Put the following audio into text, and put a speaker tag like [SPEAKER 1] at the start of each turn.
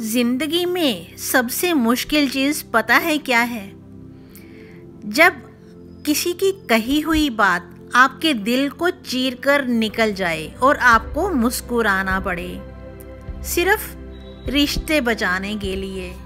[SPEAKER 1] जिंदगी में सबसे मुश्किल चीज़ पता है क्या है? जब किसी की कही हुई बात आपके दिल को चीर कर निकल जाए और आपको मुस्कुराना पड़े, सिर्फ रिश्ते बचाने के लिए।